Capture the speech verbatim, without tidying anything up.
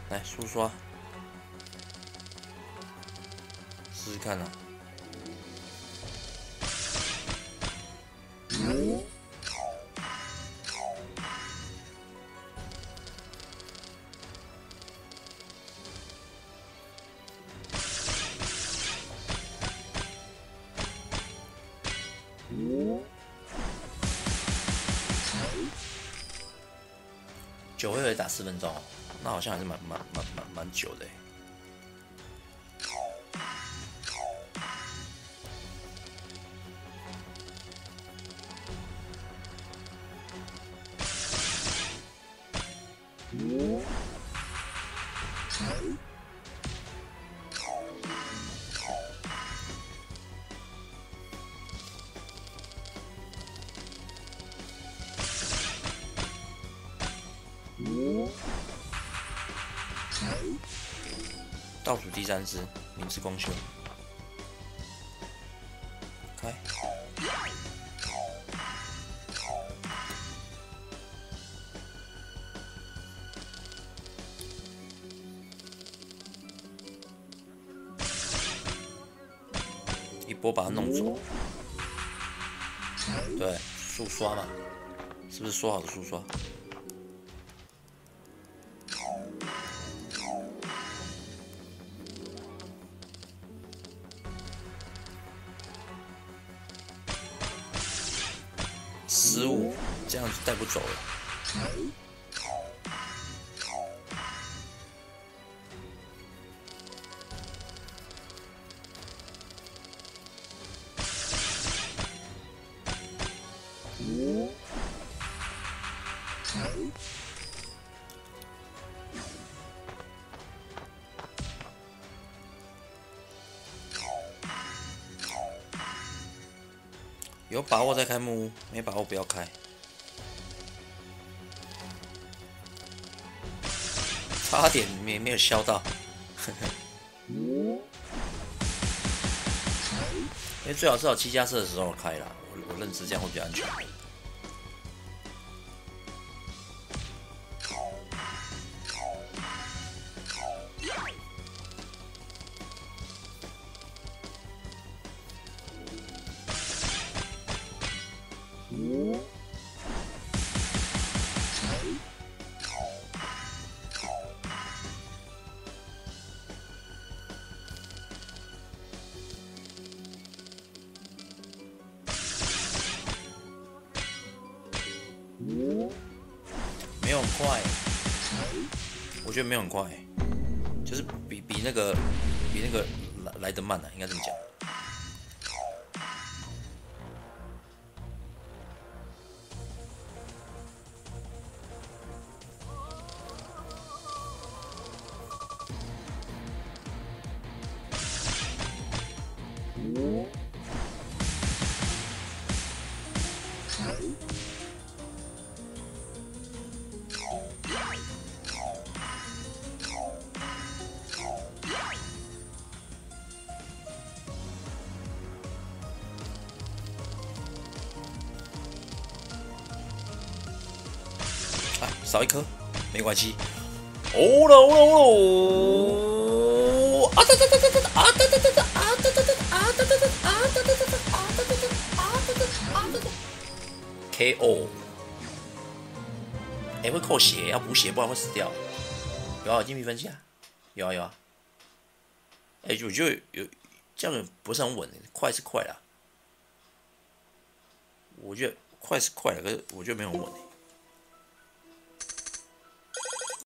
来速刷，试试看啊。九回合打四分钟哦，那好像还是蛮蛮蛮蛮蛮久的。倒数第三只，明智光秀，开。一波把它弄走。对，速刷嘛，是不是说好的速刷？失误，这样子带不走了。有把握再开木屋，没把握不要开。差点没没有削到，因为最好是有七加四的时候开啦，我我认知这样会比较安全。没有很快，我觉得没有很快，就是比比那个比那个来来得慢啊，应该这么讲。啊，少一颗，没关系。哦了哦了哦了！啊哒哒哒哒哒啊哒哒哒哒啊哒哒哒啊哒哒哒啊哒哒哒啊哒哒哒啊哒哒啊哒哒 K O。哎、欸，会扣血，要补血，不然会死掉。有啊，金币分析啊，有啊有啊。哎、欸，我觉得有这样不是很稳，快是快啦，我觉得快是快了，可是我觉得没有很稳。